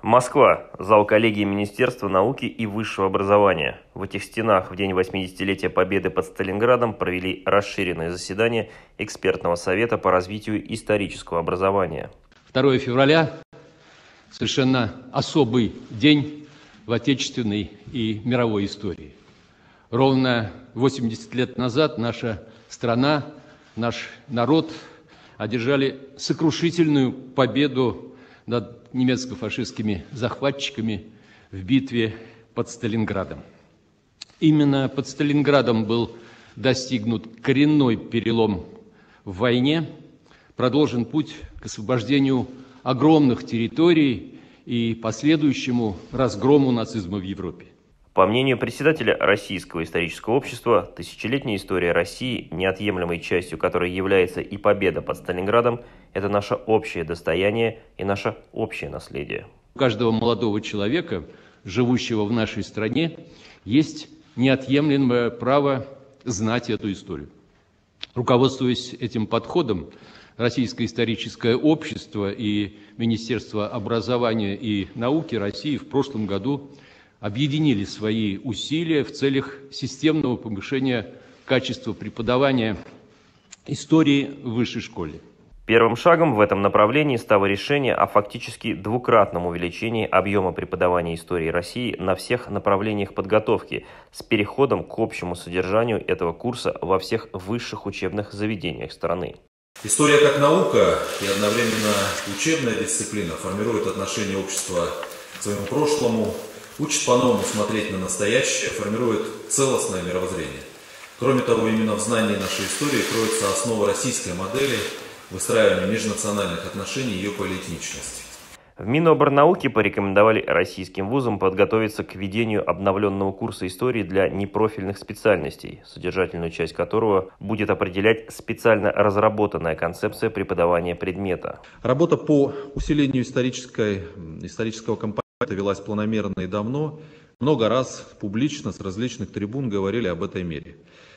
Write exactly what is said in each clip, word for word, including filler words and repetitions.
Москва. Зал коллегии Министерства науки и высшего образования. В этих стенах в день восьмидесятилетия Победы под Сталинградом провели расширенное заседание экспертного совета по развитию исторического образования. второе февраля – совершенно особый день в отечественной и мировой истории. Ровно восемьдесят лет назад наша страна, наш народ одержали сокрушительную победу над немецко-фашистскими захватчиками в битве под Сталинградом. Именно под Сталинградом был достигнут коренной перелом в войне, продолжен путь к освобождению огромных территорий и последующему разгрому нацизма в Европе. По мнению председателя Российского исторического общества, тысячелетняя история России, неотъемлемой частью которой является и победа под Сталинградом, это наше общее достояние и наше общее наследие. У каждого молодого человека, живущего в нашей стране, есть неотъемлемое право знать эту историю. Руководствуясь этим подходом, Российское историческое общество и Министерство образования и науки России в прошлом году объединили свои усилия в целях системного повышения качества преподавания истории в высшей школе. Первым шагом в этом направлении стало решение о фактически двукратном увеличении объема преподавания истории России на всех направлениях подготовки с переходом к общему содержанию этого курса во всех высших учебных заведениях страны. История как наука и одновременно учебная дисциплина формирует отношение общества к своему прошлому, учит по-новому смотреть на настоящее, формирует целостное мировоззрение. Кроме того, именно в знании нашей истории кроется основа российской модели выстраивания межнациональных отношений и ее политичности. В Миноборнауки порекомендовали российским вузам подготовиться к введению обновленного курса истории для непрофильных специальностей, содержательную часть которого будет определять специально разработанная концепция преподавания предмета. Работа по усилению исторической, исторического компонента велась планомерно и давно. Много раз публично с различных трибун говорили об этой мере.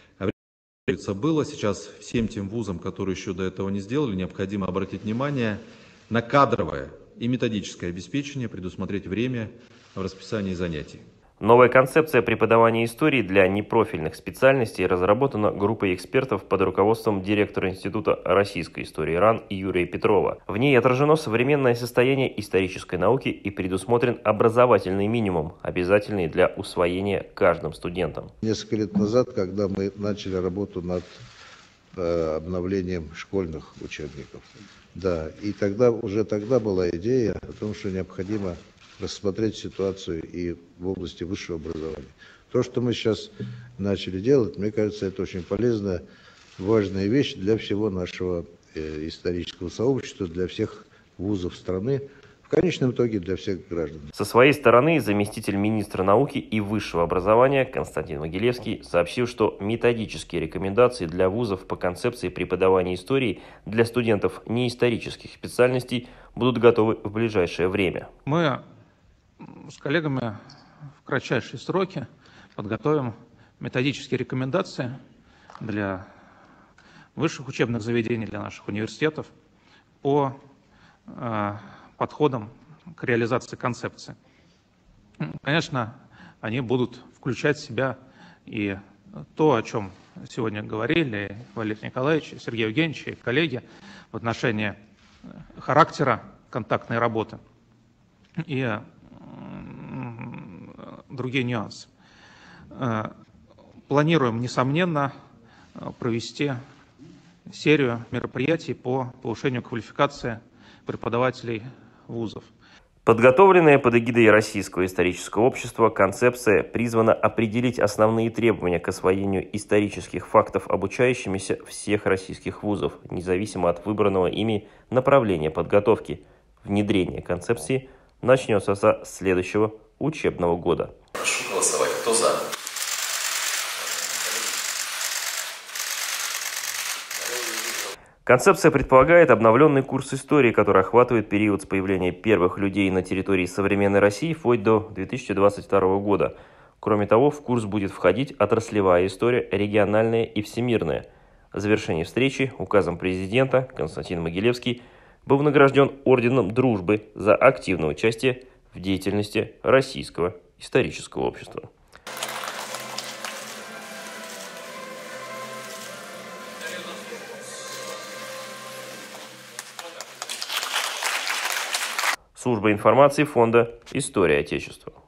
Было сейчас всем тем вузам, которые еще до этого не сделали, необходимо обратить внимание на кадровое и методическое обеспечение, предусмотреть время в расписании занятий. Новая концепция преподавания истории для непрофильных специальностей разработана группой экспертов под руководством директора Института российской истории РАН Юрия Петрова. В ней отражено современное состояние исторической науки и предусмотрен образовательный минимум, обязательный для усвоения каждым студентом. Несколько лет назад, когда мы начали работу над э, обновлением школьных учебников, да, и тогда уже тогда была идея о том, что необходимо рассмотреть ситуацию и в области высшего образования. То, что мы сейчас начали делать, мне кажется, это очень полезная, важная вещь для всего нашего э, исторического сообщества, для всех вузов страны, в конечном итоге для всех граждан. Со своей стороны заместитель министра науки и высшего образования Константин Могилевский сообщил, что методические рекомендации для вузов по концепции преподавания истории для студентов неисторических специальностей будут готовы в ближайшее время. Мы с коллегами в кратчайшие сроки подготовим методические рекомендации для высших учебных заведений, для наших университетов по э, подходам к реализации концепции. Конечно, они будут включать в себя и то, о чем сегодня говорили Валерий Николаевич, Сергей Евгеньевич и коллеги в отношении характера контактной работы и другие нюансы. Планируем, несомненно, провести серию мероприятий по повышению квалификации преподавателей вузов. Подготовленная под эгидой Российского исторического общества концепция призвана определить основные требования к освоению исторических фактов обучающимися всех российских вузов, независимо от выбранного ими направления подготовки. Внедрение концепции начнется со следующего учебного года. Прошу голосовать. Кто за? Концепция предполагает обновленный курс истории, который охватывает период с появления первых людей на территории современной России вплоть до две тысячи двадцать второго года. Кроме того, в курс будет входить отраслевая история, региональная и всемирная. В завершении встречи указом президента Константин Могилевский был награжден орденом Дружбы за активное участие в деятельности Российского исторического общества. Служба информации Фонда «История Отечества».